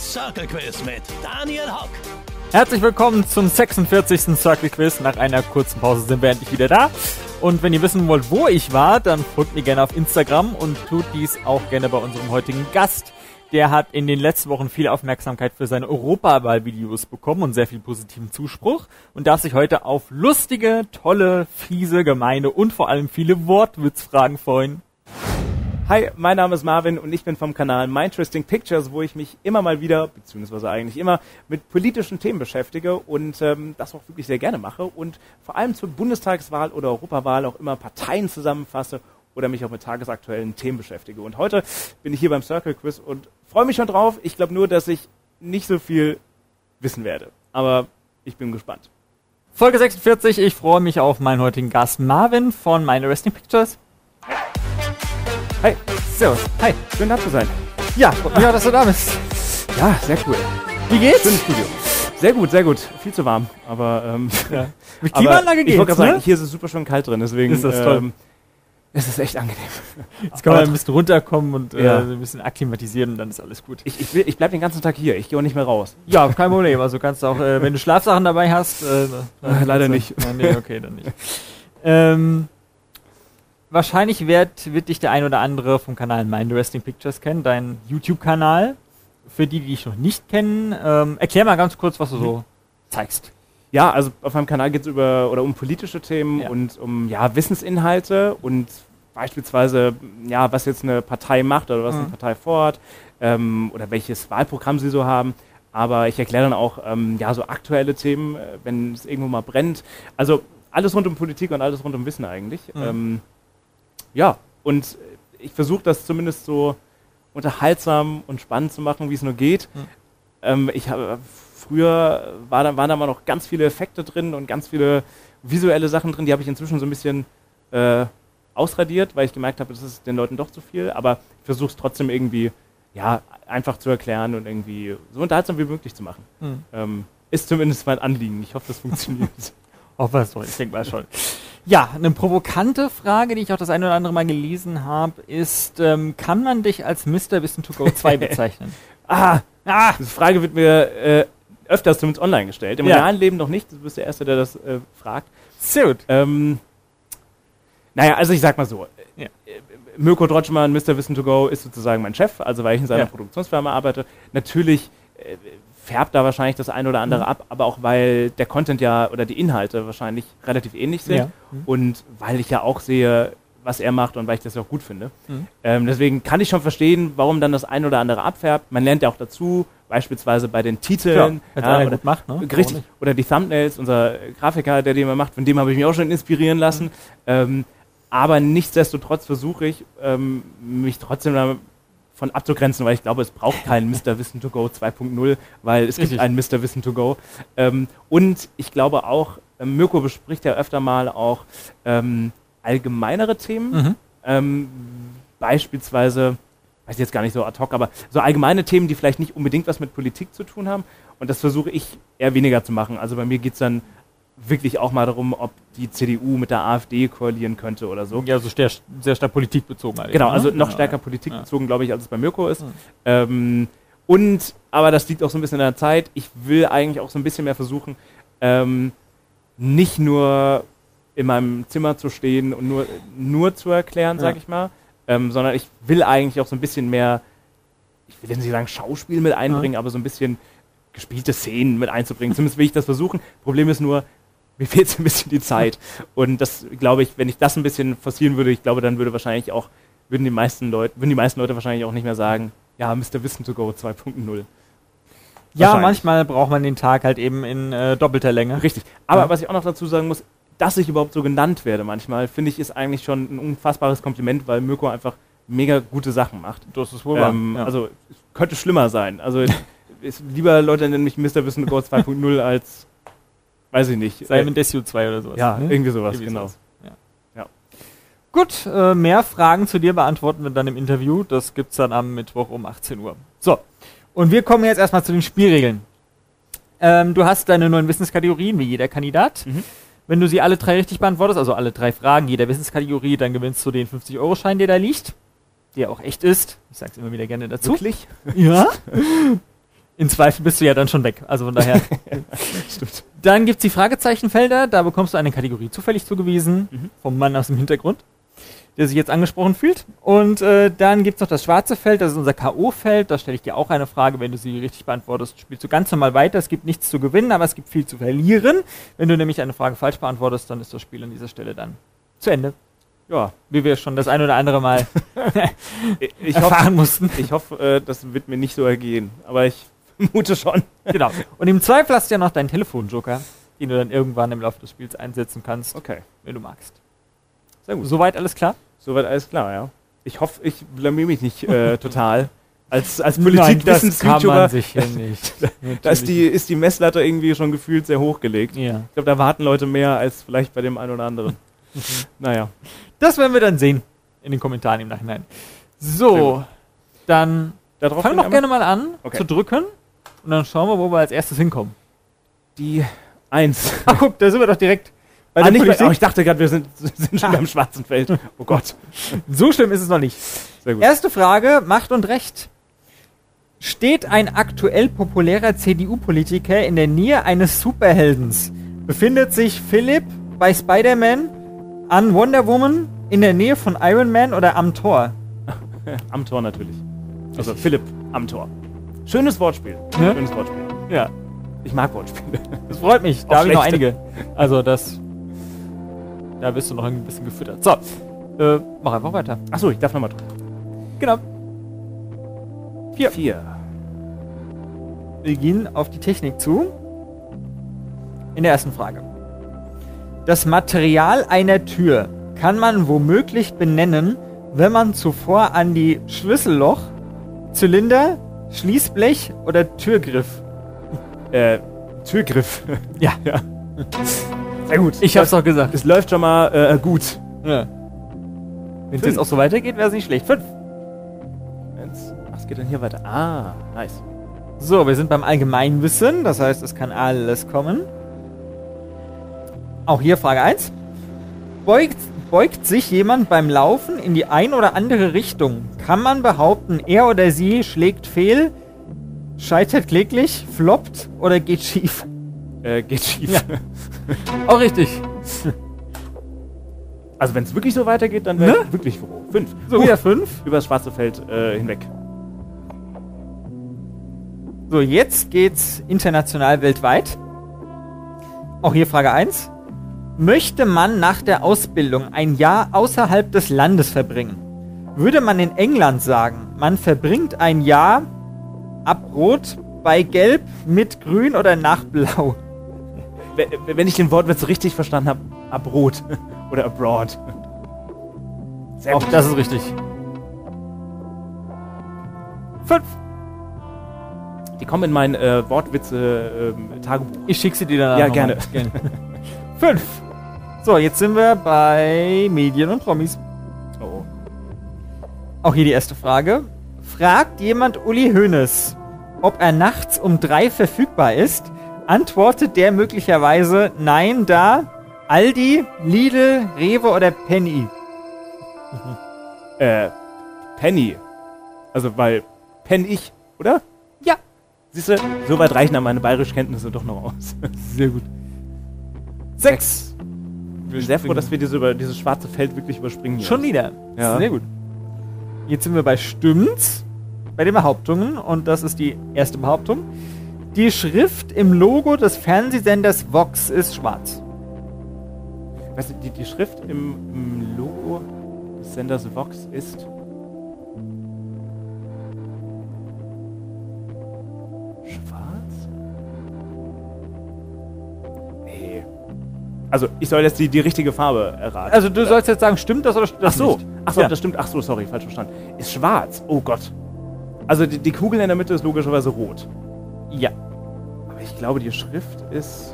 Circle Quiz mit Daniel Hock. Herzlich willkommen zum 46. Circle Quiz. Nach einer kurzen Pause sind wir endlich wieder da. Und wenn ihr wissen wollt, wo ich war, dann folgt mir gerne auf Instagram und tut dies auch gerne bei unserem heutigen Gast. Der hat in den letzten Wochen viel Aufmerksamkeit für seine Europawahl-Videos bekommen und sehr viel positiven Zuspruch und darf sich heute auf lustige, tolle, fiese, gemeine und vor allem viele Wortwitzfragen freuen. Hi, mein Name ist Marvin und ich bin vom Kanal Mindtwisting Pictures, wo ich mich immer mal wieder, beziehungsweise eigentlich immer, mit politischen Themen beschäftige und das auch wirklich sehr gerne mache und vor allem zur Bundestagswahl oder Europawahl auch immer Parteien zusammenfasse oder mich auch mit tagesaktuellen Themen beschäftige. Und heute bin ich hier beim Circle Quiz und freue mich schon drauf. Ich glaube nur, dass ich nicht so viel wissen werde, aber ich bin gespannt. Folge 46, ich freue mich auf meinen heutigen Gast Marvin von Mindtwisting Pictures. Hi, Servus. hi, schön da zu sein. Ja, freut mich auch, dass du da bist. Ja, sehr cool. Wie geht's? Schönes Studio. Sehr gut, sehr gut. Viel zu warm, aber Ja. Mit Klimaanlage ich wollte geht's, gerade sagen, ne? hier ist es super schön kalt drin, deswegen Ist das toll. es ist echt angenehm. Jetzt kann man ein bisschen runterkommen und Ja. ein bisschen akklimatisieren und dann ist alles gut. Ich bleib den ganzen Tag hier, ich gehe auch nicht mehr raus. Ja, kein Problem. Also kannst du auch, wenn du Schlafsachen dabei hast. Leider nicht. Nee, okay, dann nicht. Wahrscheinlich wird dich der ein oder andere vom Kanal Mindtwisting Pictures kennen, dein YouTube-Kanal. Für die dich noch nicht kennen, erklär mal ganz kurz, was du so zeigst. Ja, also auf meinem Kanal geht es um politische Themen und um Wissensinhalte und beispielsweise, was jetzt eine Partei macht oder was eine Partei vorhat oder welches Wahlprogramm sie so haben. Aber ich erkläre dann auch so aktuelle Themen, wenn es irgendwo mal brennt. Also alles rund um Politik und alles rund um Wissen eigentlich. Und ich versuche das zumindest so unterhaltsam und spannend zu machen, wie es nur geht. Früher waren da mal noch ganz viele Effekte drin und ganz viele visuelle Sachen drin, die habe ich inzwischen so ein bisschen ausradiert, weil ich gemerkt habe, das ist den Leuten doch zu viel, aber ich versuche es trotzdem irgendwie einfach zu erklären und irgendwie so unterhaltsam wie möglich zu machen. Ist zumindest mein Anliegen. Ich hoffe, das funktioniert. Ich denke mal schon. Ja, eine provokante Frage, die ich auch das eine oder andere Mal gelesen habe, ist, kann man dich als Mr. Wissen to Go 2 bezeichnen? Diese Frage wird mir öfters zumindest online gestellt. Im realen Leben noch nicht. Du bist der Erste, der das fragt. Sehr gut. Also ich sag mal so. Mirko Drotschmann, Mr. Wissen to Go, ist sozusagen mein Chef, also weil ich in seiner Produktionsfirma arbeite. Natürlich färbt da wahrscheinlich das eine oder andere ab, aber auch weil der Content oder die Inhalte wahrscheinlich relativ ähnlich sind und weil ich ja auch sehe, was er macht und weil ich das ja auch gut finde. Deswegen kann ich schon verstehen, warum dann das eine oder andere abfärbt. Man lernt ja auch dazu, beispielsweise bei den Titeln. Oder gut macht, ne? Richtig. Oder die Thumbnails, unser Grafiker, der den immer macht, von dem habe ich mich auch schon inspirieren lassen. Aber nichtsdestotrotz versuche ich, mich trotzdem davon abzugrenzen, weil ich glaube, es braucht keinen Mr. Wissen to Go 2.0, weil es gibt einen Mr. Wissen to Go. Und ich glaube auch, Mirko bespricht ja öfter mal auch allgemeinere Themen. Beispielsweise, weiß ich jetzt gar nicht so ad hoc, aber so allgemeine Themen, die vielleicht nicht unbedingt was mit Politik zu tun haben. Und das versuche ich eher weniger zu machen. Also bei mir geht es dann wirklich auch mal darum, ob die CDU mit der AfD koalieren könnte oder so. Ja, also sehr stark politikbezogen. Halt Genau, also noch stärker politikbezogen, glaube ich, als es bei Mirko ist. Aber das liegt auch so ein bisschen in der Zeit. Ich will eigentlich auch so ein bisschen mehr versuchen, nicht nur in meinem Zimmer zu stehen und nur zu erklären, sag ich mal, sondern ich will eigentlich auch so ein bisschen mehr, ich will jetzt nicht sagen Schauspiel mit einbringen, aber so ein bisschen gespielte Szenen mit einzubringen. Zumindest will ich das versuchen. Problem ist nur, mir fehlt so ein bisschen die Zeit. Und das, glaube ich, wenn ich das ein bisschen forcieren würde, ich glaube, dann würden die meisten Leute wahrscheinlich auch nicht mehr sagen, ja, Mr. Wissen to Go 2.0. Ja, manchmal braucht man den Tag halt eben in doppelter Länge. Richtig. Aber was ich auch noch dazu sagen muss, dass ich überhaupt so genannt werde manchmal, finde ich, ist eigentlich schon ein unfassbares Kompliment, weil Mirko einfach mega gute Sachen macht. Das ist wohl wahr. Also, es könnte schlimmer sein. Also, lieber Leute nennen mich Mr. Wissen to Go 2.0 als, weiß ich nicht. Simon Desue 2 oder sowas. Ja, irgendwie sowas, genau. Ja. Gut, mehr Fragen zu dir beantworten wir dann im Interview. Das gibt's dann am Mittwoch um 18 Uhr. So, und wir kommen jetzt erstmal zu den Spielregeln. Du hast deine 9 Wissenskategorien, wie jeder Kandidat. Wenn du sie alle 3 richtig beantwortest, also alle 3 Fragen jeder Wissenskategorie, dann gewinnst du den 50-Euro-Schein, der da liegt. Der auch echt ist. Ich sag's immer wieder gerne dazu. Wirklich? Ja. In Zweifel bist du ja dann schon weg. Also von daher. Stimmt. Dann gibt es die Fragezeichenfelder. Da bekommst du eine Kategorie zufällig zugewiesen vom Mann aus dem Hintergrund, der sich jetzt angesprochen fühlt. Und dann gibt es noch das schwarze Feld. Das ist unser K.O.-Feld. Da stelle ich dir auch eine Frage. Wenn du sie richtig beantwortest, spielst du ganz normal weiter. Es gibt nichts zu gewinnen, aber es gibt viel zu verlieren. Wenn du nämlich eine Frage falsch beantwortest, dann ist das Spiel an dieser Stelle dann zu Ende. Ja. Wie wir schon das ein oder andere Mal Ich erfahren mussten. Ich hoffe, das wird mir nicht so ergehen. Aber ich vermute schon. Genau. Und im Zweifel hast du ja noch deinen Telefonjoker, den du dann irgendwann im Laufe des Spiels einsetzen kannst, Okay. wenn du magst. Sehr gut. Soweit alles klar? Soweit alles klar, ja. Ich hoffe, ich blamier mich nicht total. Als Nein, das kann Politikwissens-YouTuber, man sicher nicht. da ist die Messlatte irgendwie schon gefühlt sehr hochgelegt. Ja. Ich glaube, da warten Leute mehr als vielleicht bei dem einen oder anderen. Naja. Das werden wir dann sehen in den Kommentaren im Nachhinein. Sehr So, gut. dann Darauf fang doch gerne mal an Okay. zu drücken und dann schauen wir, wo wir als erstes hinkommen. Die 1. Ach guck, da sind wir doch direkt bei der Nicht Politik. mehr, ich dachte gerade, wir sind schon beim schwarzen Feld. Oh Gott. So schlimm ist es noch nicht. Sehr gut. Erste Frage, Macht und Recht. Steht ein aktuell populärer CDU-Politiker in der Nähe eines Superheldens? Befindet sich Philipp bei Spider-Man, an Wonder Woman, in der Nähe von Iron Man oder am Tor? Am Tor natürlich. Also Philipp am Tor. Schönes Wortspiel. Ja? Schönes Wortspiel. Ja, Ich mag Wortspiele. das freut mich. Da Auch habe ich noch schlechte. einige. Also da wirst du noch ein bisschen gefüttert. So, mach einfach weiter. Achso, ich darf nochmal drücken. Genau. 4. Wir gehen auf die Technik zu. In der ersten Frage. Das Material einer Tür kann man womöglich benennen, wenn man zuvor an die Schlüsselloch, Zylinder, Schließblech oder Türgriff. Türgriff. Ja. Ja. Sehr gut. Ich hab's doch gesagt. Es läuft schon mal gut. Ja. Wenn es 5. jetzt auch so weitergeht, wäre es nicht schlecht. 5. Was geht denn hier weiter? Ah, nice. So, wir sind beim Allgemeinwissen. Das heißt, es kann alles kommen. Auch hier Frage 1. Beugt sich jemand beim Laufen in die ein oder andere Richtung, kann man behaupten, er oder sie schlägt fehl, scheitert kläglich, floppt oder geht schief? Geht schief. Ja. Auch richtig. Also wenn es wirklich so weitergeht, dann wäre ich wirklich froh. 5. So, wieder 5. Über das schwarze Feld hinweg. So, jetzt geht's international weltweit. Auch hier Frage 1. Möchte man nach der Ausbildung ein Jahr außerhalb des Landes verbringen? Würde man in England sagen, man verbringt ein Jahr ab Rot, bei Gelb, mit Grün oder nach Blau? Wenn ich den Wortwitz richtig verstanden habe, ab Rot oder abroad. Sehr Auch gut. das ist richtig. 5. Die kommen in mein Wortwitze-Tagebuch. Ich schicke sie dir danach. Ja, nochmal. gerne. 5. So, jetzt sind wir bei Medien und Promis. Oh. Auch hier die erste Frage. Fragt jemand Uli Hoeneß, ob er nachts um 3 verfügbar ist, antwortet der möglicherweise nein, da Aldi, Lidl, Rewe oder Penny. Penny. Also, weil ich, oder? Ja. Siehst du, so weit reichen dann meine Bayerischkenntnisse doch noch aus. Sehr gut. 6. Ich bin sehr froh, dass wir dieses schwarze Feld wirklich überspringen. Schon wieder. Ja. Sehr gut. Jetzt sind wir bei Stimmt's, bei den Behauptungen, und das ist die erste Behauptung. Die Schrift im Logo des Fernsehsenders Vox ist schwarz. Weißt du, die Schrift im Logo des Senders Vox ist schwarz? Nee. Also, ich soll jetzt die richtige Farbe erraten. Also du sollst jetzt sagen, stimmt das oder stimmt das nicht? Achso, Ja. das stimmt. Achso, sorry, falsch verstanden. Ist schwarz. Oh Gott. Also die Kugel in der Mitte ist logischerweise rot. Ja. Aber ich glaube, die Schrift ist...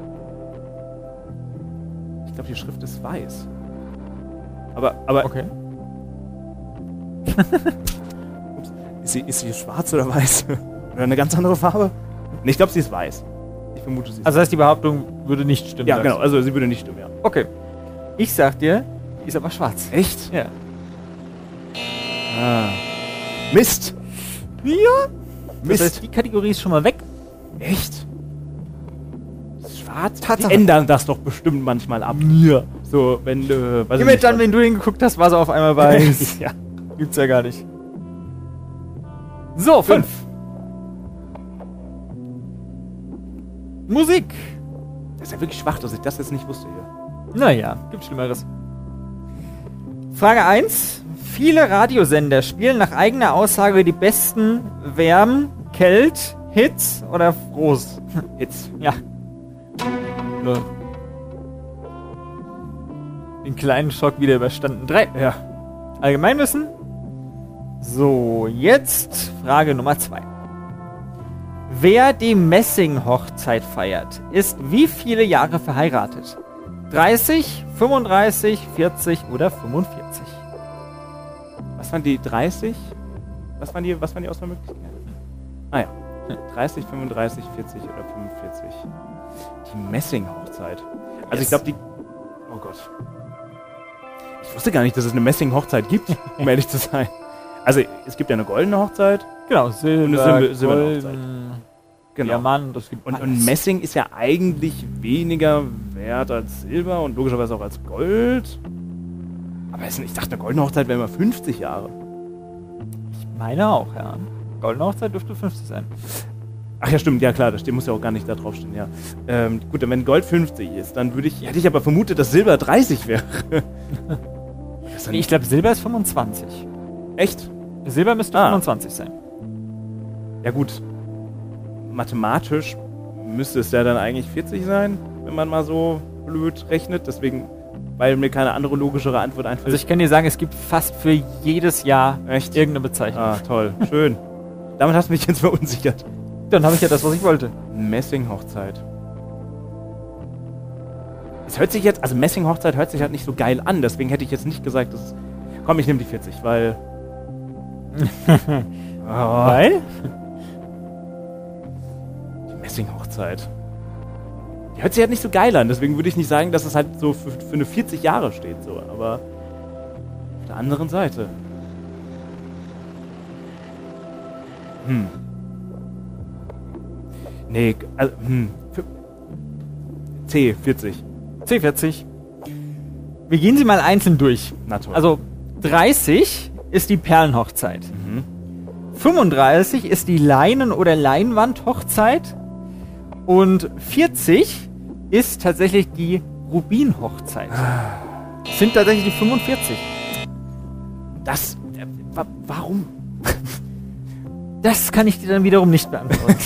Ich glaube, die Schrift ist weiß. Aber Okay. ups, ist sie schwarz oder weiß? Oder eine ganz andere Farbe? Nee, ich glaube, sie ist weiß. Ich vermute, sie ist Also das heißt, die Behauptung würde nicht stimmen. ja, sagst genau. Also sie würde nicht stimmen, ja. du. Okay. Ich sag dir, die ist aber schwarz. Echt? Ja. Ah. Mist! Ja. Das heißt, die Kategorie ist schon mal weg. Echt? Schwarz? Tatsache. Die ändern das doch bestimmt manchmal ab. Ja. So, wenn du... Immer dann, wenn du hingeguckt hast, war sie auf einmal weiß. ja. Gibt's ja gar nicht. So, 5. Musik. Das ist ja wirklich schwach, dass ich das jetzt nicht wusste hier. Naja, gibt Schlimmeres. Frage 1. Viele Radiosender spielen nach eigener Aussage die besten Wärm, Kält, Hits oder Frohs. Hits. Ja. Nö. Den kleinen Schock wieder überstanden. 3. Ja. Allgemeinwissen. So, jetzt Frage Nummer 2. Wer die Messing-Hochzeit feiert, ist wie viele Jahre verheiratet? 30, 35, 40 oder 45? Was waren die 30? Was waren die Auswahlmöglichkeiten? Ah ja. 30, 35, 40 oder 45. Die Messing-Hochzeit. Also ich glaube, oh Gott. Ich wusste gar nicht, dass es eine Messing-Hochzeit gibt, um ehrlich zu sein. Also es gibt ja eine goldene Hochzeit. Genau, Silber, eine silberne Hochzeit. Genau. Diamant, das gibt Und Messing ist ja eigentlich weniger wert als Silber und logischerweise auch als Gold. Aber ich dachte, eine goldene Hochzeit wäre immer 50 Jahre. Ich meine auch, ja. Goldene Hochzeit dürfte 50 sein. Ach ja, stimmt, ja klar, das muss ja auch gar nicht da draufstehen, ja. Gut, und wenn Gold 50 ist, dann hätte ich aber vermutet, dass Silber 30 wäre. Nee, ich glaube, Silber ist 25. Echt? Silber müsste 25 sein. Ja gut, mathematisch müsste es ja dann eigentlich 40 sein, wenn man mal so blöd rechnet. Deswegen, weil mir keine andere logischere Antwort einfällt. Also ich kann dir sagen, es gibt fast für jedes Jahr Echt? irgendeine Bezeichnung. Ah, toll, schön. Damit hast du mich jetzt verunsichert. Dann habe ich ja das, was ich wollte. Messing-Hochzeit. Es hört sich jetzt, also Messing-Hochzeit hört sich halt nicht so geil an, deswegen hätte ich jetzt nicht gesagt, komm, ich nehme die 40, weil... Weil? Die Messing-Hochzeit. Die hört sich halt nicht so geil an, deswegen würde ich nicht sagen, dass es halt so für eine 40 Jahre steht, so, aber auf der anderen Seite. Nee, also, C40. C40. Wir gehen sie mal einzeln durch. Na toll. Also 30 ist die Perlenhochzeit. 35 ist die Leinen- oder Leinwandhochzeit. Und 40 ist tatsächlich die Rubinhochzeit. Sind tatsächlich die 45. Das, warum? Das kann ich dir dann wiederum nicht beantworten.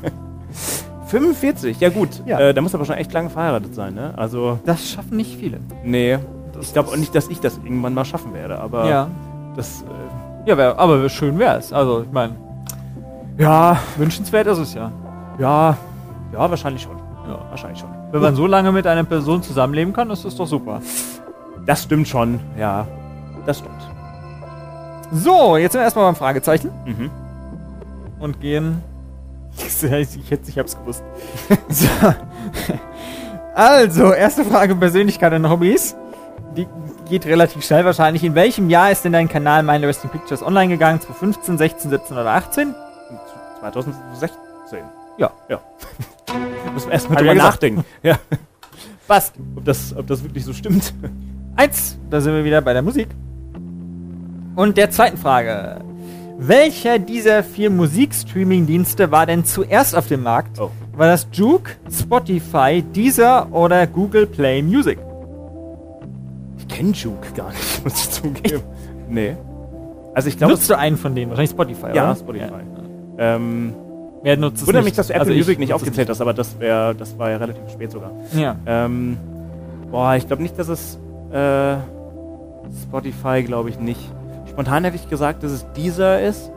45, ja gut. Ja. Da muss aber schon echt lange verheiratet sein, ne? Also, Das schaffen nicht viele. nee. Das Ich glaube auch ist- nicht, dass ich das irgendwann mal schaffen werde, aber Ja, das, ja aber schön wäre es. Also, ich meine, ja, wünschenswert ist es ja. ja, wahrscheinlich schon. Ja. Wahrscheinlich schon. Wenn man so lange mit einer Person zusammenleben kann, ist das doch super. Das stimmt schon, ja. Das stimmt. So, jetzt sind wir erstmal beim Fragezeichen Mhm. und gehen. Ich hab's gewusst. So. Also, erste Frage: Persönlichkeit und Hobbys. Die geht relativ schnell wahrscheinlich. In welchem Jahr ist denn dein Kanal My Interesting Pictures online gegangen? 2015, 16, 17 oder 18? 2016. Ja. Ja. Muss man erstmal Hab drüber ich ja gesagt. nachdenken. Ja. Passt. Ob das wirklich so stimmt. 1. Da sind wir wieder bei der Musik. Und der zweiten Frage. Welcher dieser 4 Musikstreaming-Dienste war denn zuerst auf dem Markt? Oh. War das Juke, Spotify, Deezer oder Google Play Music? Ich kenne Juke gar nicht, muss ich zugeben. Nee. Also ich glaube, Nutzt du einen von denen? Wahrscheinlich Spotify, ja, oder? Spotify. Ja. Wer nutzt es Wundert nicht? mich, dass du Apple Also ich Music nicht nutze es aufgezählt hast, aber das war ja relativ spät sogar. Ja. Ich glaube nicht, dass es Spotify, glaube ich nicht. Spontan hätte ich gesagt, dass es Deezer ist.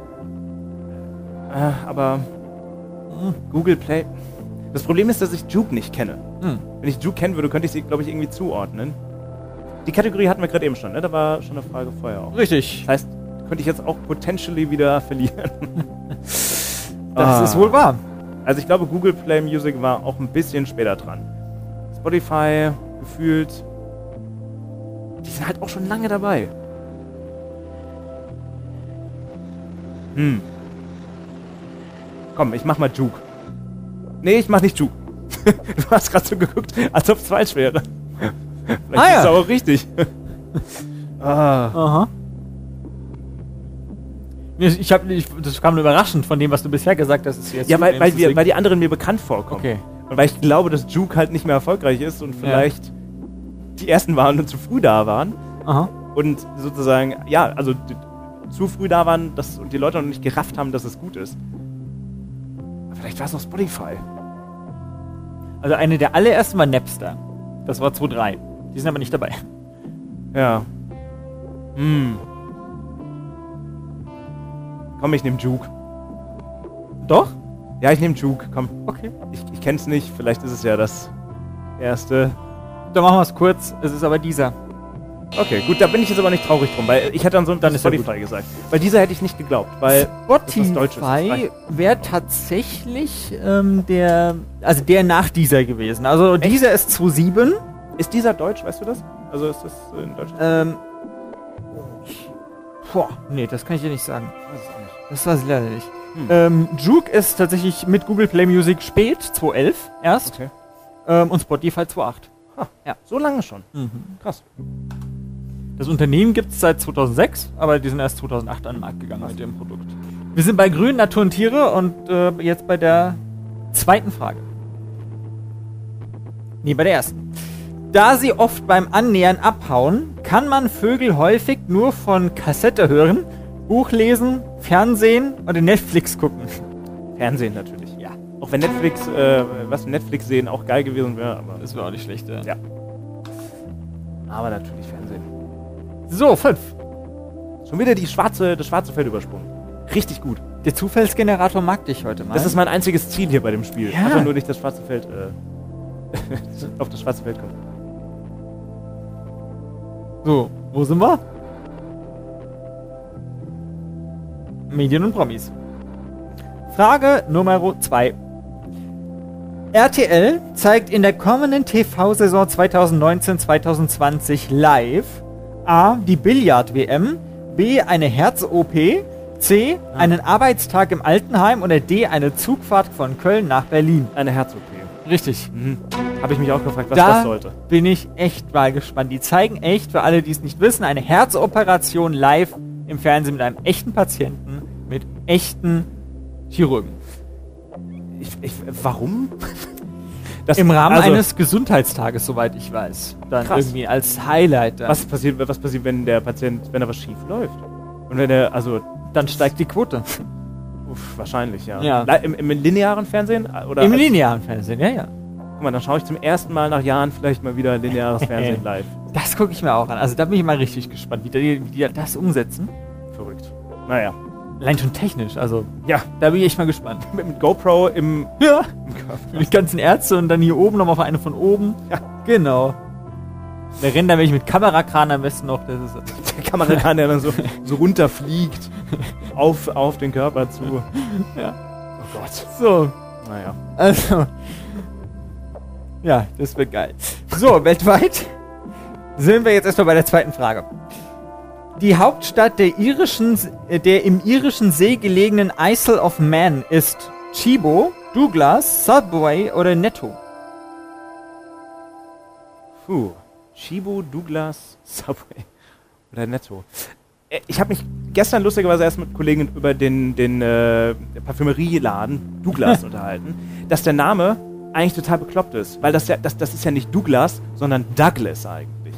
Aber Google Play. Das Problem ist, dass ich Juke nicht kenne. Wenn ich Juke kennen würde, könnte ich sie, glaube ich, irgendwie zuordnen. Die Kategorie hatten wir gerade eben schon, ne? Da war schon eine Frage vorher auch. Richtig. Das heißt, könnte ich jetzt auch potentially wieder verlieren. Das ist wohl wahr. Also ich glaube, Google Play Music war auch ein bisschen später dran. Spotify, gefühlt, die sind halt auch schon lange dabei. Komm, ich mach mal Juke. Nee, ich mach nicht Juke. Du hast gerade so geguckt, als ob es falsch wäre. Vielleicht ist es auch richtig. Aha. Das kam überraschend von dem, was du bisher gesagt hast. Ist jetzt Ja, weil die anderen mir bekannt vorkommen. Okay. Und weil ich glaube, dass Juke halt nicht mehr erfolgreich ist und vielleicht die ersten waren und zu früh da waren. Aha. Und sozusagen, ja, also zu früh da waren und die Leute noch nicht gerafft haben, dass es gut ist. Vielleicht war es noch Spotify. Also eine der allerersten war Napster. Das war 2003. Die sind aber nicht dabei. Ja. Komm, ich nehm Juke. Doch? Ja, ich nehm Juke, komm. Okay. Ich kenn's nicht, vielleicht ist es ja das erste. Dann machen wir es kurz. Es ist aber dieser. Okay, gut, da bin ich jetzt aber nicht traurig drum, weil ich hätte dann ist Spotify gesagt. Weil dieser hätte ich nicht geglaubt, weil Spotify wäre tatsächlich der nach dieser gewesen. Also Echt? dieser ist 2007. Ist dieser deutsch, weißt du das? Also ist das in Deutschland? Nee, das kann ich dir nicht sagen. Ich weiß es auch nicht. Das weiß ich leider nicht. Juke ist tatsächlich mit Google Play Music spät, 2011 erst. Okay. Und Spotify 2008. Ja, so lange schon. Krass. Das Unternehmen gibt es seit 2006, aber die sind erst 2008 an den Markt gegangen mit dem Produkt. Wir sind bei Grün, Natur und Tiere und jetzt bei der zweiten Frage. Nee, bei der ersten. Da sie oft beim Annähern abhauen, kann man Vögel häufig nur von Kassette hören, Buch lesen, Fernsehen oder Netflix gucken. Fernsehen natürlich. Ja. Auch wenn Netflix, was Netflix sehen auch geil gewesen wäre, aber Das wäre auch nicht schlecht, ja. Aber natürlich Fernsehen. So, 5. Schon wieder das schwarze Feld übersprungen. Richtig gut. Der Zufallsgenerator mag dich heute mal. Das ist mein einziges Ziel hier bei dem Spiel. Ja. Einfach nur nicht das schwarze Feld, auf das schwarze Feld kommen. So, wo sind wir? Medien und Promis. Frage Nummer 2. RTL zeigt in der kommenden TV-Saison 2019-2020 live A. die Billard-WM, B. eine Herz-OP, C. einen Arbeitstag im Altenheim oder D. eine Zugfahrt von Köln nach Berlin. Eine Herz-OP. Richtig. Habe ich mich auch gefragt, was das sollte. Bin ich echt mal gespannt. Die zeigen echt, für alle, die es nicht wissen, eine Herzoperation live im Fernsehen mit einem echten Patienten, mit echten Chirurgen. Warum? Im Rahmen eines Gesundheitstages, soweit ich weiß. Dann Krass. irgendwie als Highlight. Dann. Was passiert, wenn der Patient, wenn da was schief läuft? Und wenn er, Dann steigt die Quote. Wahrscheinlich, ja. Ja. Im linearen Fernsehen? Oder Im linearen Fernsehen, ja. Guck mal, dann schaue ich zum ersten Mal nach Jahren vielleicht mal wieder lineares Fernsehen live. Das gucke ich mir auch an. Also da bin ich mal richtig gespannt, wie die das umsetzen. Verrückt. Naja. Allein schon technisch, also Ja, da bin ich echt mal gespannt. mit GoPro im Ja. Körper. Die ganzen Ärzte und dann hier oben nochmal auf eine von oben. Ja. Genau. Der rennt dann wirklich mit Kamerakran am besten noch. Das ist Der Kameramann, der dann so runterfliegt auf den Körper zu. Ja. Oh Gott. so. Naja. Also. Ja, das wird geil. So, weltweit sind wir jetzt erstmal bei der zweiten Frage. Die Hauptstadt der im irischen See gelegenen Isle of Man ist Chibo, Douglas, Subway oder Netto? Chibo, Douglas, Subway oder Netto. Ich habe mich gestern lustigerweise erst mit Kollegen über den Parfümerieladen Douglas unterhalten, dass der Name eigentlich total bekloppt ist, weil das ist ja nicht Douglas, sondern Douglas eigentlich.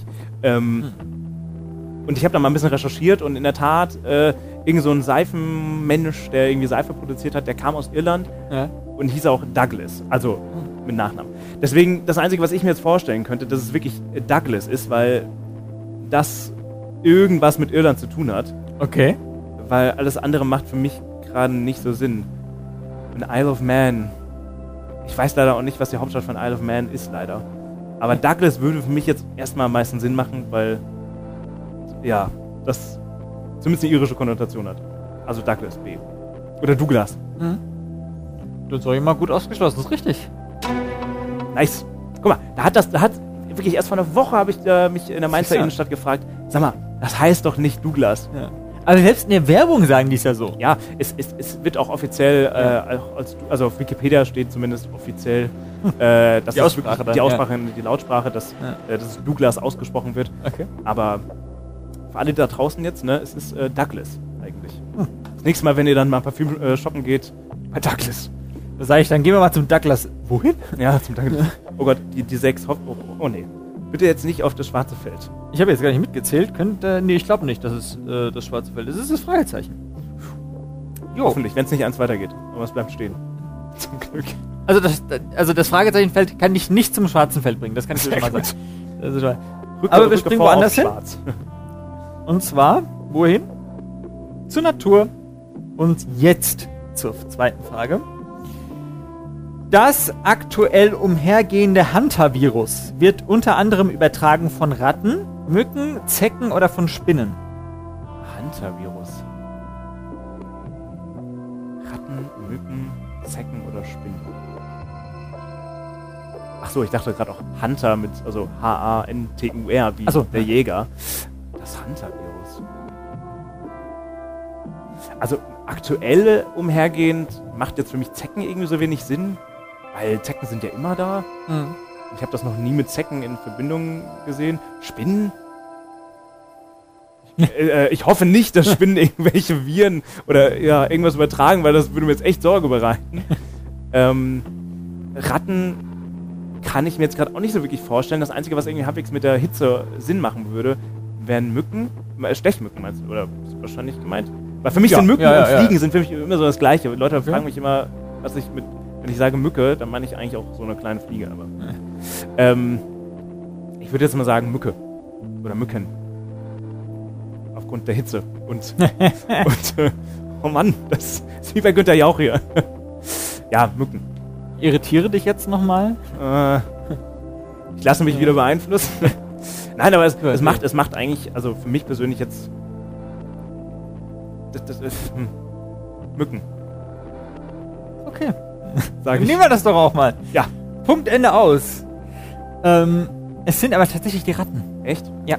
Und ich habe da mal ein bisschen recherchiert und in der Tat, irgend so ein Seifenmensch, der irgendwie Seife produziert hat, der kam aus Irland und hieß auch Douglas, also mit Nachnamen. Deswegen, das Einzige, was ich mir jetzt vorstellen könnte, dass es wirklich Douglas ist, weil das irgendwas mit Irland zu tun hat. Okay. Weil alles andere macht für mich gerade nicht so Sinn. Und Isle of Man. Ich weiß leider auch nicht, was die Hauptstadt von Isle of Man ist, leider. Aber Douglas würde für mich jetzt erstmal am meisten Sinn machen, weil ja, das zumindest eine irische Konnotation hat. Also Douglas B. Oder Douglas. Das habe ich mal gut ausgeschlossen, das ist richtig. Nice. Guck mal, da hat wirklich erst vor einer Woche habe ich mich in der Mainzer Innenstadt gefragt, sag mal, das heißt doch nicht Douglas. Ja. Also selbst in der Werbung sagen die es ja so. Ja, es wird auch offiziell, also auf Wikipedia steht zumindest offiziell, dass Die Aussprache dann, die Aussprache, die Lautsprache, dass es Douglas ausgesprochen wird. Okay. Aber für alle da draußen jetzt, ne, es ist Douglas eigentlich. Das nächste Mal, wenn ihr dann mal Parfüm shoppen geht, bei Douglas. Da sage ich, dann gehen wir mal zum Douglas. Wohin? Ja, zum Douglas. Oh Gott, die 6, oh nee. Bitte jetzt nicht auf das schwarze Feld. Ich habe jetzt gar nicht mitgezählt. Nee, ich glaube nicht, dass es das schwarze Feld ist. Es ist das Fragezeichen. Jo. Hoffentlich, wenn es nicht eins weitergeht. Aber es bleibt stehen. Zum Glück. Also das Fragezeichenfeld kann dich nicht zum schwarzen Feld bringen. Das kann ich dir schon mal sagen. Das ist schon mal. Rücke, Aber wir springen woanders hin. Schwarz. Und zwar, wohin? Zur Natur. Und jetzt zur zweiten Frage. Das aktuell umhergehende Hunter-Virus wird unter anderem übertragen von Ratten, Mücken, Zecken oder von Spinnen. Hunter-Virus. Ratten, Mücken, Zecken oder Spinnen. Achso, ich dachte gerade auch Hunter mit, also H-A-N-T-U-R, wie der Jäger. Das Hunter-Virus. Also aktuell umhergehend macht jetzt für mich Zecken irgendwie so wenig Sinn. Weil Zecken sind ja immer da. Mhm. Ich habe das noch nie mit Zecken in Verbindung gesehen. Spinnen? Ich hoffe nicht, dass Spinnen irgendwelche Viren oder ja, irgendwas übertragen, weil das würde mir jetzt echt Sorge bereiten. Ratten kann ich mir jetzt gerade auch nicht so wirklich vorstellen. Das Einzige, was irgendwie halbwegs mit der Hitze Sinn machen würde, wären Mücken. Stechmücken meinst du? Oder ist wahrscheinlich gemeint? Weil für mich sind Mücken und Fliegen sind für mich immer so das Gleiche. Leute fragen mich immer, was ich mit... Wenn ich sage Mücke, dann meine ich eigentlich auch so eine kleine Fliege. Aber ich würde jetzt mal sagen Mücke. Oder Mücken. Aufgrund der Hitze. Und oh Mann, das ist wie bei Günther Jauch hier. Ja, Mücken. Irritiere dich jetzt nochmal? Ich lasse mich wieder beeinflussen. Nein, aber es macht eigentlich, also für mich persönlich jetzt... Das ist... Mücken. Okay. Sag ich. Nehmen wir das doch auch mal. Ja. Punkt, Ende, aus. Es sind aber tatsächlich die Ratten. Echt? Ja.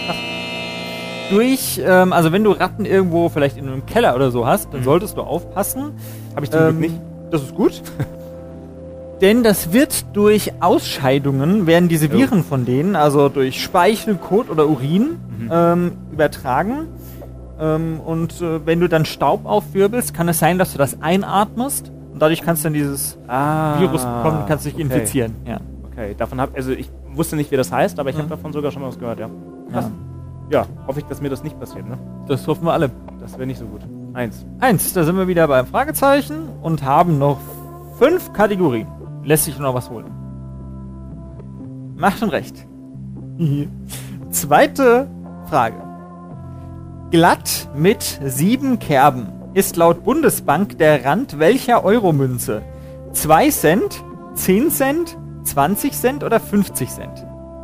Also wenn du Ratten irgendwo vielleicht in einem Keller oder so hast, dann solltest du aufpassen. Habe ich zum Glück nicht. Das ist gut. Denn das wird durch Ausscheidungen, werden diese Viren von denen, also durch Speichel, Kot oder Urin, übertragen. Und wenn du dann Staub aufwirbelst, kann es sein, dass du das einatmest. Und dadurch kannst du dann dieses Virus bekommen, kannst dich infizieren. Ja. Okay, also ich wusste nicht, wie das heißt, aber ich habe davon sogar schon mal was gehört, ja. Krass. Ja, hoffe ich, dass mir das nicht passiert, ne? Das hoffen wir alle. Das wäre nicht so gut. 1, da sind wir wieder beim Fragezeichen und haben noch 5 Kategorien. Lässt sich noch was holen. Macht schon recht. Zweite Frage. Glatt mit 7 Kerben ist laut Bundesbank der Rand welcher Euromünze? 2 Cent, 10 Cent, 20 Cent oder 50 Cent?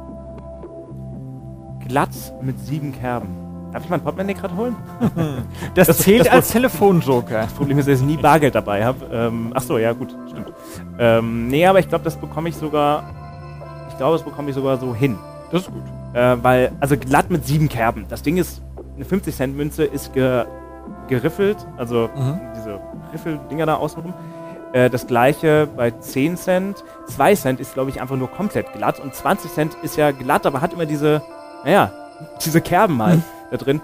Glatt mit 7 Kerben. Darf ich mein Portemonnaie gerade holen? Das zählt als Telefonjoker. Das Problem ist, dass ich nie Bargeld dabei habe. Achso, ja gut, stimmt. Nee, aber ich glaube, das bekomme ich sogar so hin. Das ist gut. Weil, also glatt mit 7 Kerben. Das Ding ist, eine 50-Cent-Münze ist geriffelt, also diese Riffeldinger da außenrum. Das gleiche bei 10 Cent. 2 Cent ist, glaube ich, einfach nur komplett glatt. Und 20 Cent ist ja glatt, aber hat immer diese Kerben halt da drin.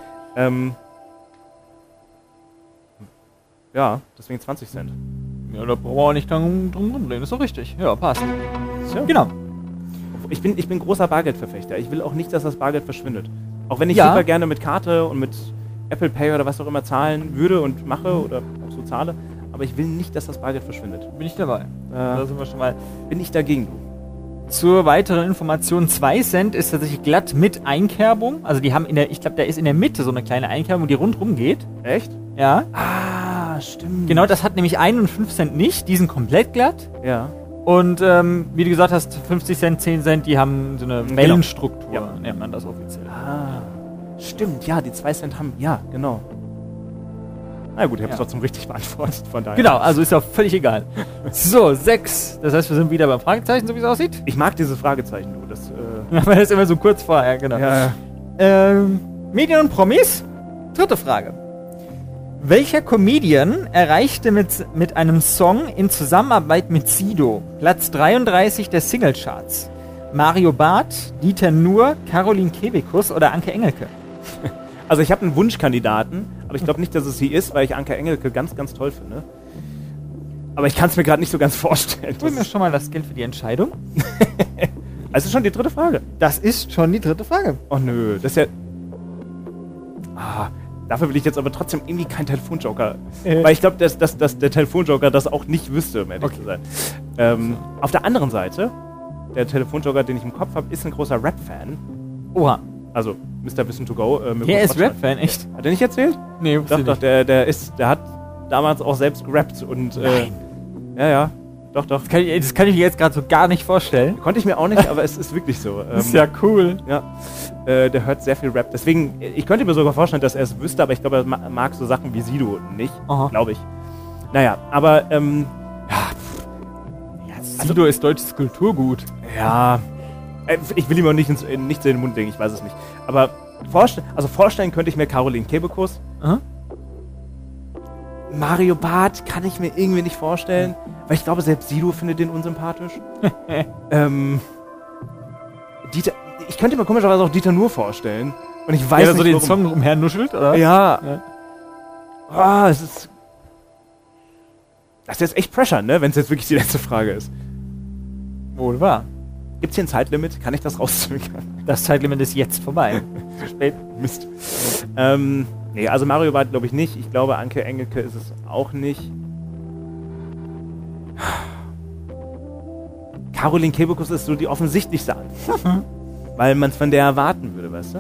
Ja, deswegen 20 Cent. Ja, da brauchen wir auch nicht drum rumdrehen. Ist doch richtig. Ja, passt. Ja. Genau. Ich bin großer Bargeldverfechter. Ich will auch nicht, dass das Bargeld verschwindet. Auch wenn ich super gerne mit Karte und mit Apple Pay oder was auch immer zahlen würde und mache oder auch so zahle. Aber ich will nicht, dass das Bargeld verschwindet. Bin ich dabei. Da sind wir schon mal. Bin ich dagegen, du. Zur weiteren Information, 2 Cent ist tatsächlich glatt mit Einkerbung. Also die haben ich glaube, da ist in der Mitte so eine kleine Einkerbung, die rundrum geht. Echt? Ja. Ah, stimmt. Genau, das hat nämlich 1 und 5 Cent nicht. Die sind komplett glatt. Ja. Und wie du gesagt hast, 50 Cent, 10 Cent, die haben so eine Wellenstruktur, nennt man das offiziell. Ah, stimmt, ja, die 2 Cent haben, ja, genau. Na gut, ich habe es trotzdem richtig beantwortet, von daher. Genau, also ist ja völlig egal. So, 6. Das heißt, wir sind wieder beim Fragezeichen, so wie es aussieht. Ich mag diese Fragezeichen, du. Das, ja, weil das immer so kurz vorher, genau. Ja. Medien und Promis. 3. Frage. Welcher Comedian erreichte mit einem Song in Zusammenarbeit mit Sido Platz 33 der Singlecharts? Mario Barth, Dieter Nuhr, Caroline Kebekus oder Anke Engelke? Also ich habe einen Wunschkandidaten, aber ich glaube nicht, dass es sie ist, weil ich Anke Engelke ganz, ganz toll finde. Aber ich kann es mir gerade nicht so ganz vorstellen. Holen wir schon mal das Geld für die Entscheidung. Also ist schon die dritte Frage. Das ist schon die dritte Frage. Oh nö, das ist ja... Dafür will ich jetzt aber trotzdem irgendwie keinen Telefonjoker. Weil ich glaube, dass der Telefonjoker das auch nicht wüsste, um ehrlich zu sein. Auf der anderen Seite, der Telefonjoker, den ich im Kopf habe, ist ein großer Rap-Fan. Oha. Also, Mr. Wissen to go. Der ist Rap-Fan, echt? Hat er nicht erzählt? Nee, Doch, der hat damals auch selbst gerappt und... Nein. Ja. Doch. Das kann ich mir jetzt gerade so gar nicht vorstellen. Konnte ich mir auch nicht, aber es ist wirklich so. Das ist ja cool. Ja, der hört sehr viel Rap. Deswegen, ich könnte mir sogar vorstellen, dass er es wüsste, aber ich glaube, er mag so Sachen wie Sido nicht, glaube ich. Naja, aber, Sido ist deutsches Kulturgut. Ja, ich will ihm auch nicht in den Mund legen, ich weiß es nicht. Aber vorstellen könnte ich mir Caroline Kebekus. Mario Barth kann ich mir irgendwie nicht vorstellen, weil ich glaube, selbst Sido findet den unsympathisch. Dieter, ich könnte mir komischerweise auch Dieter Nuhr vorstellen. Und ich weiß nicht, so den warum. Song umhernuschelt, oder? Ja. Es ist... Das ist jetzt echt Pressure, ne? Wenn es jetzt wirklich die letzte Frage ist. Wohl wahr. Gibt's hier ein Zeitlimit? Kann ich das rauszögern? Das Zeitlimit ist jetzt vorbei. Zu spät. Mist. Nee, also Mario Barth glaube ich nicht. Ich glaube, Anke Engelke ist es auch nicht. Caroline Kebekus ist so die offensichtlichste Antwort. Weil man es von der erwarten würde, weißt du?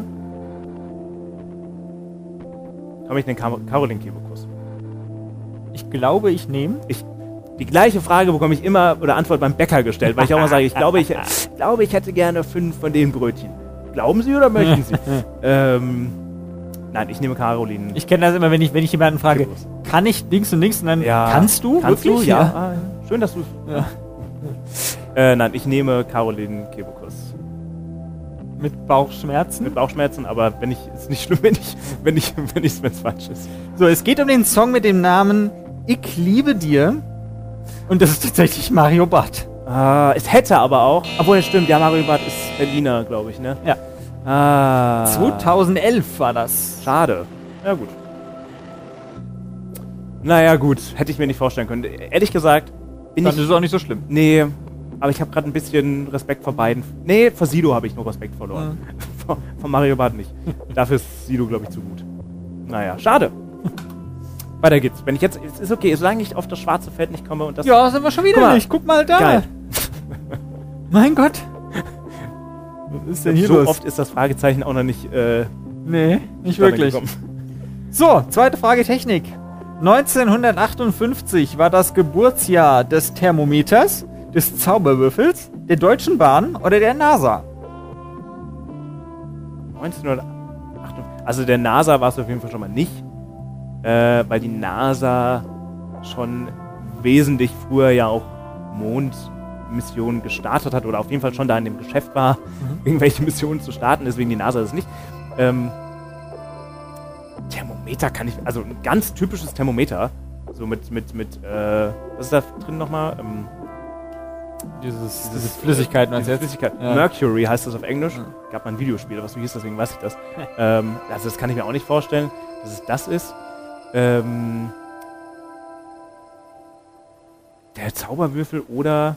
Komm, ich nehme Caroline Kebekus. Ich glaube, ich nehme... Die gleiche Frage bekomme ich immer, oder Antwort beim Bäcker gestellt, weil ich auch mal sage, ich glaube, ich hätte gerne 5 von den Brötchen. Glauben Sie oder möchten Sie? Nein, ich nehme Caroline. Ich kenne das immer, wenn ich jemanden frage, kann ich links und links? Und dann, kannst du? Kannst wirklich? Du? Ja. Schön, dass du... Ja. Nein, ich nehme Caroline Kebekus. Mit Bauchschmerzen? Mit Bauchschmerzen, aber ist nicht schlimm, wenn es falsch ist. So, es geht um den Song mit dem Namen Ich liebe dir. Und das ist tatsächlich Mario Barth. Es hätte aber auch... Obwohl, es stimmt, ja, Mario Barth ist Berliner, glaube ich, ne? Ja. 2011 war das. Schade. Ja, gut. Naja, gut. Hätte ich mir nicht vorstellen können. Ehrlich gesagt... Das ist auch nicht so schlimm. Nee, aber ich habe gerade ein bisschen Respekt vor beiden. Nee, vor Sido habe ich nur Respekt verloren. Von Mario Barth nicht. Dafür ist Sido, glaube ich, zu gut. Naja, schade. Weiter geht's. Wenn ich jetzt... Es ist okay, solange ich auf das schwarze Feld nicht komme und das... Ja, sind wir schon wieder nicht. Guck mal da. Geil. Mein Gott. Was ist denn hier so los? So oft ist das Fragezeichen auch noch nicht... nee, nicht wirklich. So, zweite Frage Technik. 1958 war das Geburtsjahr des Thermometers, des Zauberwürfels, der Deutschen Bahn oder der NASA? 1958. Also der NASA war es auf jeden Fall schon mal nicht. Weil die NASA schon wesentlich früher ja auch Mondmissionen gestartet hat oder auf jeden Fall schon da in dem Geschäft war, irgendwelche Missionen zu starten, deswegen die NASA ist nicht. Thermometer kann ich, also ein ganz typisches Thermometer, so mit was ist da drin nochmal? Diese Flüssigkeit, meinst du jetzt? Flüssigkeit. Ja. Mercury heißt das auf Englisch. Gab mal ein Videospiel, was so hieß, deswegen weiß ich das. Also das kann ich mir auch nicht vorstellen, dass es das ist. Der Zauberwürfel oder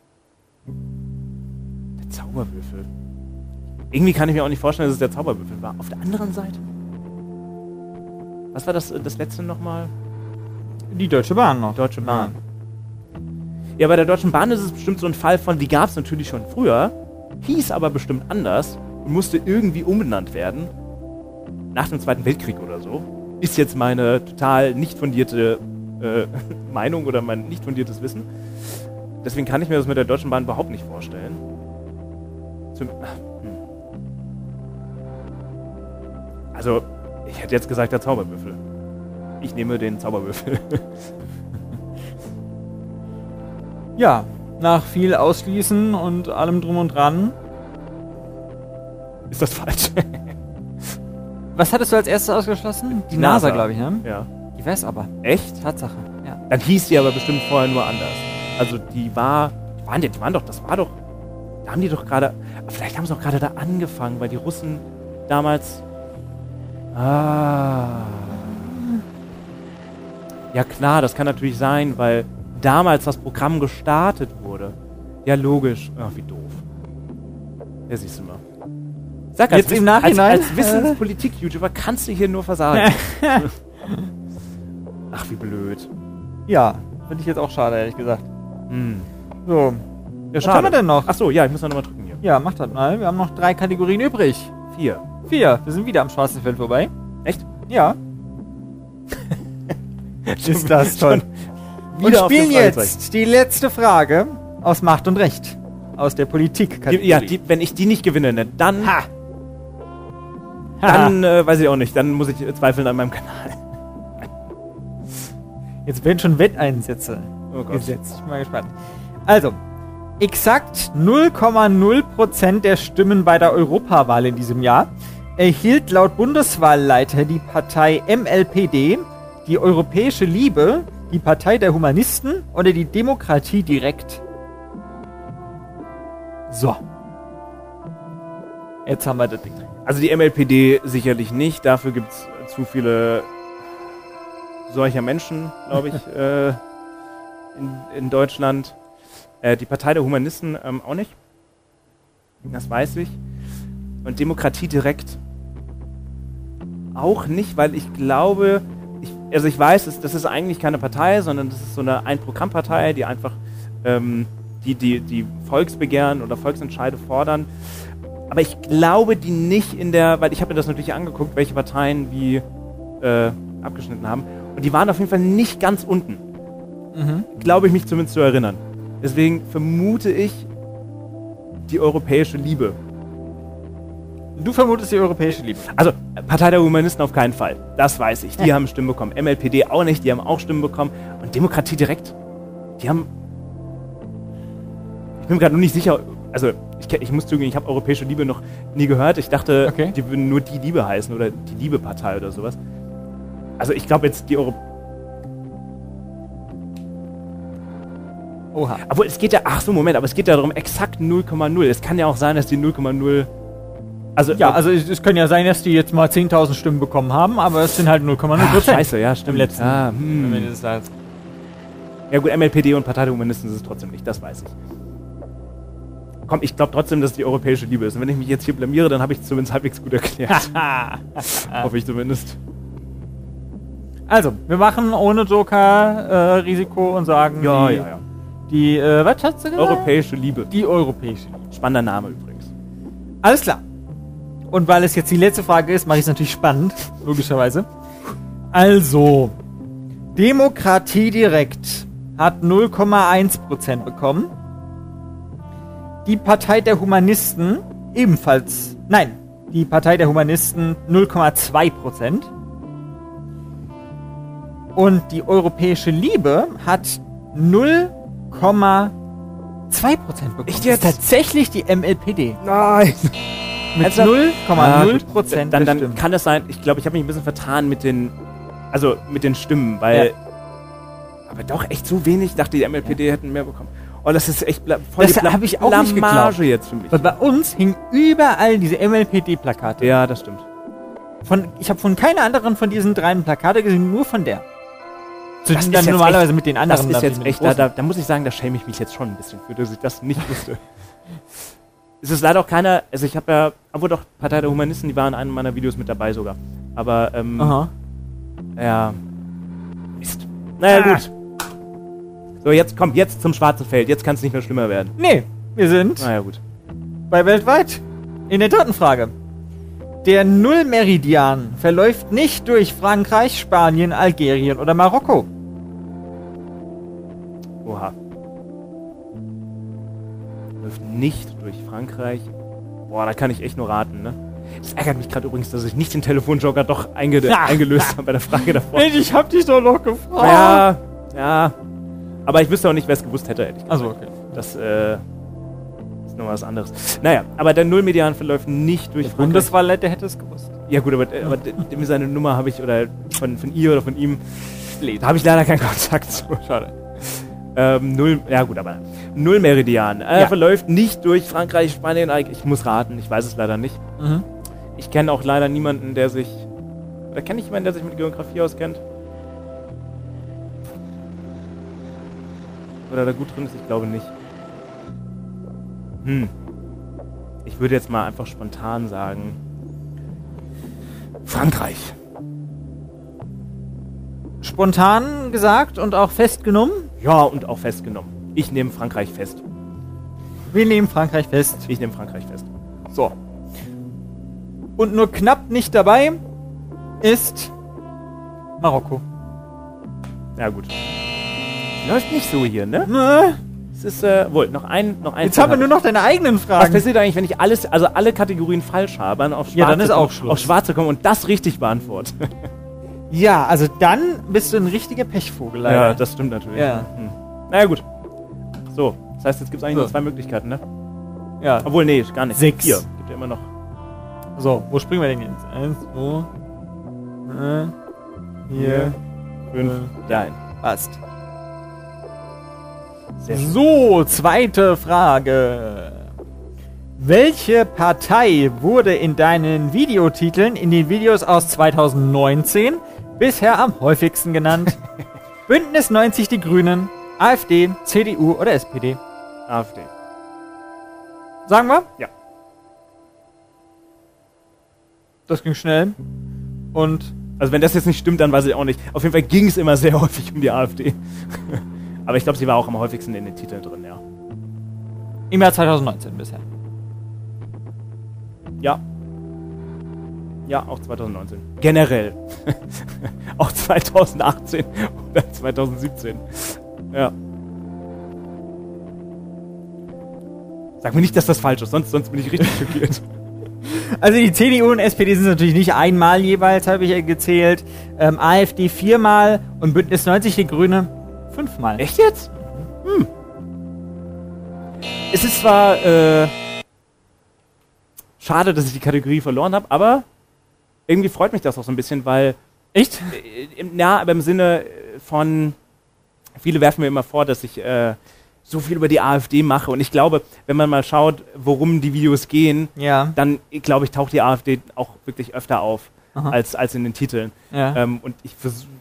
der Zauberwürfel. Irgendwie kann ich mir auch nicht vorstellen, dass es der Zauberwürfel war. Auf der anderen Seite. Was war das letzte nochmal? Die Deutsche Bahn noch. Deutsche Bahn. Ja, bei der Deutschen Bahn ist es bestimmt so ein Fall von, die gab es natürlich schon früher, hieß aber bestimmt anders und musste irgendwie umbenannt werden. Nach dem Zweiten Weltkrieg oder so. Ist jetzt meine total nicht fundierte Meinung oder mein nicht fundiertes Wissen. Deswegen kann ich mir das mit der Deutschen Bahn überhaupt nicht vorstellen. Also, ich hätte jetzt gesagt, der Zauberwürfel. Ich nehme den Zauberwürfel. Ja, nach viel Ausschließen und allem drum und dran. Ist das falsch? Was hattest du als erstes ausgeschlossen? Die NASA, glaube ich, ne? Ja. Die wär's aber. Echt? Tatsache. Ja. Dann hieß die aber bestimmt vorher nur anders. Also die waren doch, da haben die doch gerade, vielleicht haben sie auch gerade da angefangen, weil die Russen damals, ja klar, das kann natürlich sein, weil damals das Programm gestartet wurde. Ja, logisch. Ach, wie doof. Ja, siehst du mal. Sag Jetzt im Nachhinein? Als Wissenspolitik-YouTuber kannst du hier nur versagen. Ach, wie blöd. Ja, finde ich jetzt auch schade, ehrlich gesagt. So. Ja, Was schade. haben wir denn noch? Ach so, ja, ich muss noch mal drücken hier. Ja, mach das mal. Wir haben noch 3 Kategorien übrig. 4. 4. Wir sind wieder am schwarzen Feld vorbei. Echt? Ja. Ist das toll. Und Wieder auf spielen dem Fragezeichen. jetzt die letzte Frage aus Macht und Recht. Aus der Politik-Kategorie. Ja, wenn ich die nicht gewinne, ne, dann, Ha! dann weiß ich auch nicht. Dann muss ich zweifeln an meinem Kanal. Jetzt werden schon Wetteinsätze Oh Gott. gesetzt. Ich bin mal gespannt. Also, exakt 0,0% der Stimmen bei der Europawahl in diesem Jahr erhielt laut Bundeswahlleiter die Partei MLPD, die Europäische Liebe, die Partei der Humanisten oder die Demokratie direkt. So. Jetzt haben wir das Ding. Also die MLPD sicherlich nicht. Dafür gibt es zu viele solcher Menschen, glaube ich, in Deutschland. Die Partei der Humanisten auch nicht. Das weiß ich. Und Demokratie direkt auch nicht, weil ich glaube, ich weiß, das ist eigentlich keine Partei, sondern das ist so eine Ein-Programm-Partei, die einfach die Volksbegehren oder Volksentscheide fordern. Aber ich glaube, die nicht weil ich habe mir das natürlich angeguckt, welche Parteien wie abgeschnitten haben. Und die waren auf jeden Fall nicht ganz unten. Glaube ich mich zumindest zu erinnern. Deswegen vermute ich die europäische Liebe. Du vermutest die Europäische Liebe. Also, Partei der Humanisten auf keinen Fall. Das weiß ich. Die haben Stimmen bekommen. MLPD auch nicht. Die haben auch Stimmen bekommen. Und Demokratie direkt. Die haben... Ich bin mir gerade noch nicht sicher... Also, ich muss zugeben, ich habe Europäische Liebe noch nie gehört. Ich dachte, Okay. die würden nur die Liebe heißen oder die Liebe-Partei oder sowas. Also, ich glaube jetzt die Oha. Obwohl, es geht ja... Ach so, Moment. Aber es geht ja darum, exakt 0,0. Es kann ja auch sein, dass die 0,0... Also, Ja, also es können ja sein, dass die jetzt mal 10.000 Stimmen bekommen haben, aber es sind halt 0,0%. Ach, scheiße, ja, stimmt. Im letzten. Ah, Am Ende des Tages. Ja gut, MLPD und Partei der Humanisten ist es trotzdem nicht, das weiß ich. Komm, ich glaube trotzdem, dass es die europäische Liebe ist. Und wenn ich mich jetzt hier blamiere, dann habe ich es zumindest halbwegs gut erklärt. Hoffe ich zumindest. Also, wir machen ohne Joker Risiko und sagen Ja. die was hast du gesagt? Europäische Liebe. Die europäische Liebe. Spannender Name übrigens. Alles klar. Und weil es jetzt die letzte Frage ist, mache ich es natürlich spannend, logischerweise. Also, Demokratie direkt hat 0,1% bekommen. Die Partei der Humanisten ebenfalls, nein, die Partei der Humanisten 0,2%. Und die Europäische Liebe hat 0,2% bekommen. Echt Das jetzt? ist tatsächlich die MLPD. Nein! Mit Also- 0,0% Dann der Stimmen. kann es sein, ich glaube, ich habe mich ein bisschen vertan mit den Stimmen, weil... Ja. Aber doch echt so wenig. Ich dachte, die MLPD hätten mehr bekommen. Oh, das ist echt voll Das die hab ich auch nicht Blamage geglaubt. jetzt für mich. Weil bei uns hingen überall diese MLPD-Plakate. Ja, das stimmt. Ich habe von keiner anderen von diesen 3 Plakate gesehen, nur von der. Zu Das den ist dann jetzt normalerweise echt- mit den Das anderen. ist dann jetzt mit echt, den großen. da muss ich sagen, da schäme ich mich jetzt schon ein bisschen für, dass ich das nicht wusste. Es ist leider auch keiner, also ich habe ja, obwohl doch Partei der Humanisten, die waren in einem meiner Videos mit dabei sogar. Aber, Aha. ja, Mist. Naja, gut. So, jetzt zum schwarzen Feld, jetzt kann es nicht mehr schlimmer werden. Nee, wir sind Naja, gut. bei weltweit. In der dritten Frage. Der Nullmeridian verläuft nicht durch Frankreich, Spanien, Algerien oder Marokko. Oha. Läuft nicht durch Frankreich. Boah, da kann ich echt nur raten, ne? Es ärgert mich gerade übrigens, dass ich nicht den Telefonjoker doch eingelöst habe bei der Frage davor. Ich hab dich doch noch gefragt. Ja. Aber ich wüsste auch nicht, wer es gewusst hätte, ehrlich gesagt. Also okay. Das ist nochmal was anderes. Naja, aber der Nullmedian verläuft nicht durch Frankreich. Bundeswahlleiter hätte es gewusst. Ja gut, aber seine Nummer habe ich, oder von ihr oder von ihm, da habe ich leider keinen Kontakt zu. Schade. Nullmeridian. Verläuft nicht durch Frankreich, Spanien. Ich muss raten, ich weiß es leider nicht. Mhm. Ich kenne auch leider niemanden, der sich... Oder kenne ich jemanden, der sich mit Geografie auskennt? Oder da gut drin ist? Ich glaube nicht. Ich würde jetzt mal einfach spontan sagen... Frankreich. Spontan gesagt und auch festgenommen? Ja, und auch festgenommen. Ich nehme Frankreich fest. Wir nehmen Frankreich fest. Ich nehme Frankreich fest. So. Und nur knapp nicht dabei ist Marokko. Ja gut. Läuft nicht so hier, ne? Ne? Es ist, noch ein Jetzt haben wir nur noch deine eigenen Was Fragen. passiert eigentlich, wenn ich alle Kategorien falsch habe, dann auf Schwarze, Ja, dann ist auch Schluss. auf Schwarze kommen und das richtig beantworte? Ja, also dann bist du ein richtiger Pechvogel, leider. Ja, das stimmt natürlich. Ja. Naja, gut. So, das heißt, jetzt gibt es eigentlich So. nur 2 Möglichkeiten, ne? Ja. Obwohl, nee, gar nicht. 6. 4. Gibt ja immer noch. So, wo springen wir denn jetzt? 1, 2, 4, 5. Dahin. passt. Sehr schön. So, zweite Frage. Welche Partei wurde in deinen Videotiteln in den Videos aus 2019 bisher am häufigsten genannt? Bündnis 90 Die Grünen, AfD, CDU oder SPD? AfD. Sagen wir? Ja. Das ging schnell. Und Also wenn das jetzt nicht stimmt, dann weiß ich auch nicht. Auf jeden Fall ging es immer sehr häufig um die AfD. Aber ich glaube, sie war auch am häufigsten in den Titeln drin, ja. im Jahr 2019 bisher. Ja. Ja, auch 2019. Generell. Auch 2018 oder 2017. Ja. Sag mir nicht, dass das falsch ist, sonst bin ich richtig schockiert. Also die CDU und SPD sind natürlich nicht einmal jeweils, habe ich gezählt. AfD 4-mal und Bündnis 90 Die Grüne 5-mal. Echt jetzt? Es ist zwar schade, dass ich die Kategorie verloren habe, aber irgendwie freut mich das auch so ein bisschen, weil Echt? aber im Sinne von, viele werfen mir immer vor, dass ich so viel über die AfD mache, und ich glaube, wenn man mal schaut, worum die Videos gehen, Ja. dann glaube ich, taucht die AfD auch wirklich öfter auf Aha. als in den Titeln. Ja. Und ich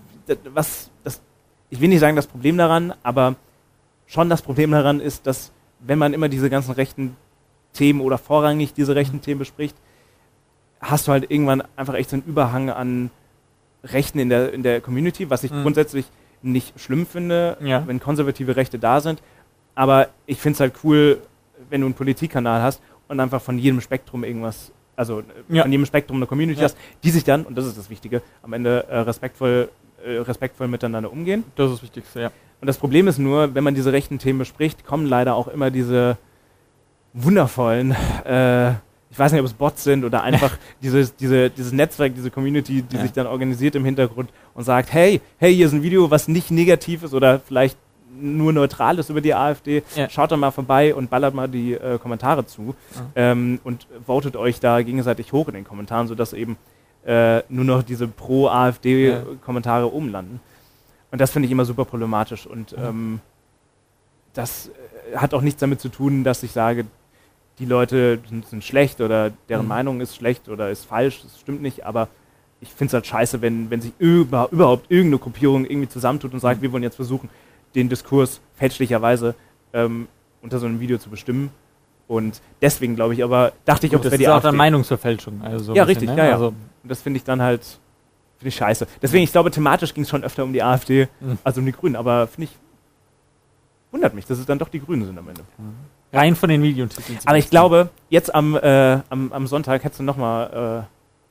ich will nicht sagen das Problem daran, aber schon das Problem daran ist, dass wenn man immer diese ganzen rechten Themen oder vorrangig diese rechten Themen bespricht, hast du halt irgendwann einfach echt so einen Überhang an Rechten in der Community, was ich grundsätzlich nicht schlimm finde, Ja. wenn konservative Rechte da sind. Aber ich finde es halt cool, wenn du einen Politikkanal hast und einfach von jedem Spektrum irgendwas, also Ja. von jedem Spektrum eine Community Ja. hast, die sich dann, und das ist das Wichtige, am Ende respektvoll miteinander umgehen. Das ist das Wichtigste, ja. Und das Problem ist nur, wenn man diese rechten Themen bespricht, kommen leider auch immer diese wundervollen, ich weiß nicht, ob es Bots sind oder einfach dieses Netzwerk, diese Community, die sich dann organisiert im Hintergrund und sagt, hey, hier ist ein Video, was nicht negativ ist oder vielleicht nur neutral ist über die AfD, schaut da mal vorbei und ballert mal die Kommentare zu und votet euch da gegenseitig hoch in den Kommentaren, sodass eben nur noch diese Pro-AfD-Kommentare oben landen. Und das finde ich immer super problematisch. Und das hat auch nichts damit zu tun, dass ich sage, die Leute sind schlecht oder deren Meinung ist schlecht oder ist falsch. Das stimmt nicht, aber ich finde es halt scheiße, wenn sich überhaupt irgendeine Gruppierung irgendwie zusammentut und sagt, wir wollen jetzt versuchen, den Diskurs fälschlicherweise unter so einem Video zu bestimmen. Und deswegen glaube ich aber, dachte ich auch, das wäre ist die auch AfD. dann Meinungsverfälschung. Also so Ja, ein richtig, bisschen, ja, ne? ja. Also, Und das finde ich dann halt scheiße. Deswegen, ich glaube, thematisch ging es schon öfter um die AfD, also um die Grünen. Aber wundert mich, dass es dann doch die Grünen sind am Ende. rein von den Videotiteln. Aber ich glaube, jetzt am Sonntag hättest du noch mal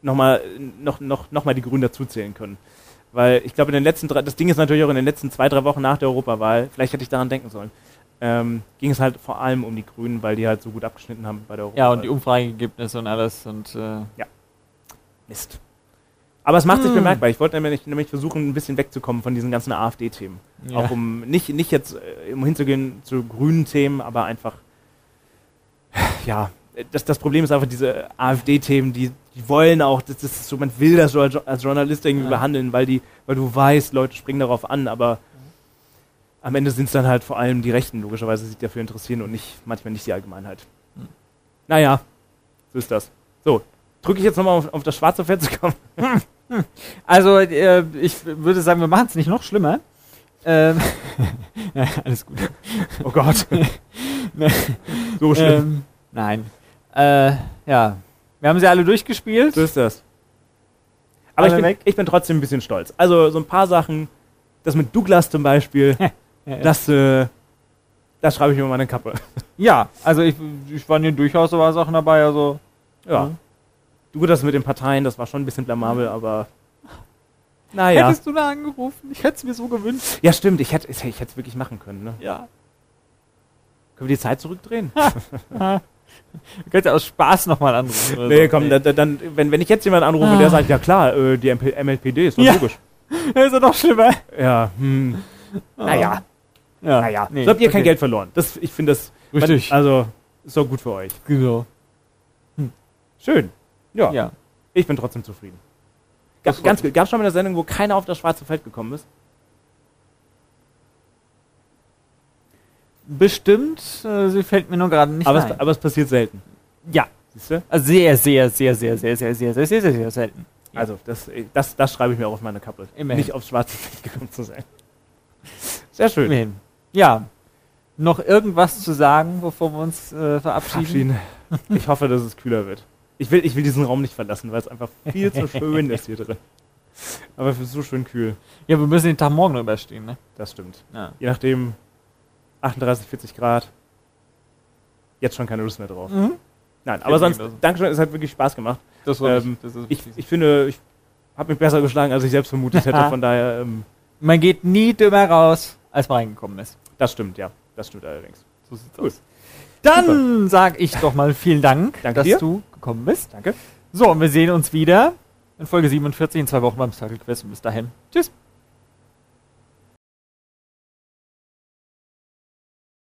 die Grünen dazuzählen können. Weil ich glaube, das Ding ist natürlich auch in den letzten 2-3 Wochen nach der Europawahl, vielleicht hätte ich daran denken sollen, ging es halt vor allem um die Grünen, weil die halt so gut abgeschnitten haben bei der Europawahl. Ja, und die Umfrageergebnisse und alles. Und, Mist. Aber es macht sich bemerkbar. Ich wollte nämlich versuchen, ein bisschen wegzukommen von diesen ganzen AfD-Themen. Ja. Auch um nicht jetzt um hinzugehen zu grünen Themen, aber einfach ja, das Problem ist einfach diese AfD-Themen, die wollen auch, das ist so, man will das so als Journalist irgendwie behandeln, weil du weißt, Leute springen darauf an, aber am Ende sind es dann halt vor allem die Rechten, logischerweise, die sich dafür interessieren und manchmal nicht die Allgemeinheit. Naja, so ist das. So, drücke ich jetzt nochmal auf das schwarze Feld zu kommen. Also, ich würde sagen, wir machen es nicht noch schlimmer. Ja, alles gut. Oh Gott. So schlimm. Nein. Ja. Wir haben sie alle durchgespielt. So ist das. Aber Alle weg? ich bin trotzdem ein bisschen stolz. Also so ein paar Sachen, das mit Douglas zum Beispiel, das schreibe ich mir mal meine Kappe. Ja, also ich fand hier durchaus so Sachen dabei, also. Ja. Du, das mit den Parteien, das war schon ein bisschen blamabel, aber naja. Hättest du da angerufen? Ich hätte es mir so gewünscht. Ja, stimmt, ich hätte es wirklich machen können. Ne? Ja. Können wir die Zeit zurückdrehen? Du könntest ja aus Spaß nochmal anrufen. Oder Nee, so. komm, dann, wenn ich jetzt jemanden anrufe, der sagt, ja klar, die MLPD ist doch Ja. logisch. Das ist ja noch schlimmer. Ja, naja. Ja. Naja, Nee, so habt ihr kein okay. Geld verloren. Ich finde das, Richtig. also, ist doch gut für euch. Genau. Schön. Ja, Ja. ich bin trotzdem zufrieden. Gab es schon mal eine Sendung, wo keiner auf das schwarze Feld gekommen ist? Bestimmt, sie fällt mir nur gerade nicht ein. Aber es passiert selten. Ja. Siehst du? Also sehr, sehr, sehr, sehr, sehr, sehr, sehr, sehr, sehr, sehr, sehr selten. Ja. Also, das schreibe ich mir auch auf meine Kappe. Immerhin. Nicht aufs schwarze Feld gekommen zu sein. Sehr schön. Immerhin. Ja. Noch irgendwas zu sagen, bevor wir uns verabschieden? Ich hoffe, dass es kühler wird. Ich will diesen Raum nicht verlassen, weil es einfach viel zu schön ist hier drin. Aber es ist so schön kühl. Ja, wir müssen den Tag morgen überstehen, ne? Das stimmt. Ja. Je nachdem, 38, 40 Grad. Jetzt schon keine Lust mehr drauf. Mhm. Nein, aber sonst, Dankeschön, es hat wirklich Spaß gemacht. Das war das ist Ich finde, ich habe mich besser geschlagen, als ich selbst vermutet hätte. Von daher, Man geht nie dümmer raus, als man reingekommen ist. das stimmt, ja. Das stimmt allerdings. So sieht's Gut. aus. Dann sag ich doch mal vielen Dank, Danke dass dir. du gekommen bist. Danke. So, und wir sehen uns wieder in Folge 47 in 2 Wochen beim Circle Quiz. Und bis dahin. Tschüss.